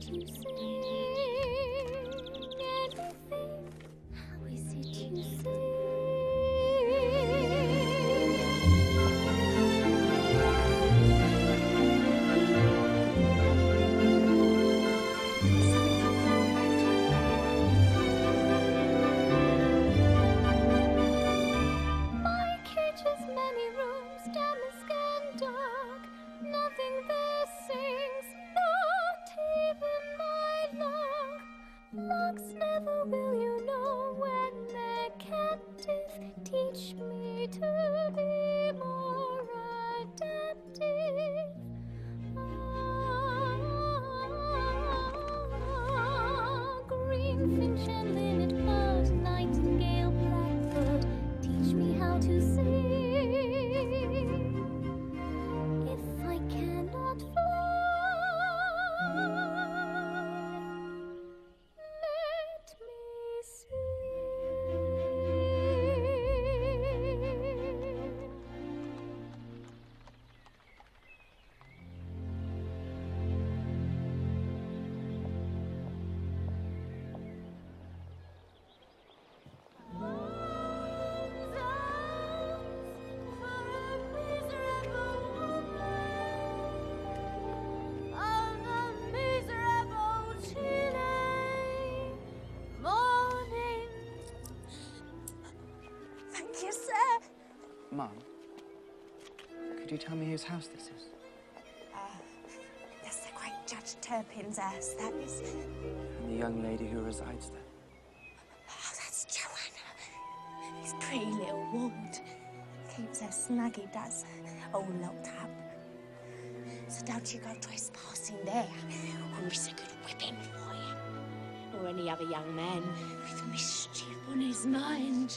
to sing anything. How is it you sing? My cage has many rooms, damask and dark. Nothing there sings, not even my lark. Larks never will you know when they're captive. Teach me to be more adaptive. Greenfinch and linnet bird, nightingale, blackbird, teach me how to sing. If I cannot fly, let me sing. Thank you, sir. Mum, could you tell me whose house this is? That's the great Judge Turpin's house, that is. And the young lady who resides there? Oh, that's Joanna. His pretty little ward. Keeps her snug, he does, all locked up. So don't you go trespassing there, or it's a good whipping for you. Or any other young man with mischief on his mind.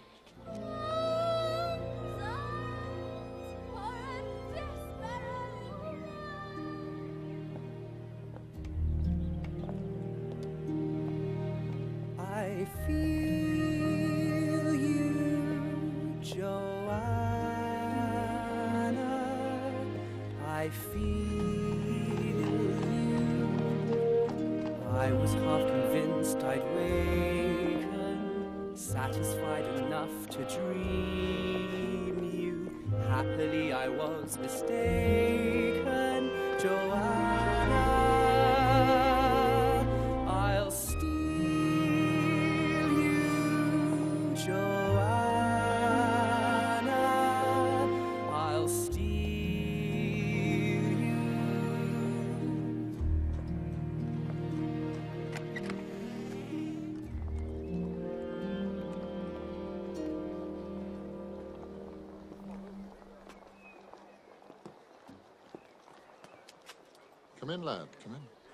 I feel you, Joanna. I feel you. I was half convinced I'd waken, satisfied enough to dream you. Happily I was mistaken, Joanna. I'll steal you, Joanna. I'll steal you. Come in, lad, come in.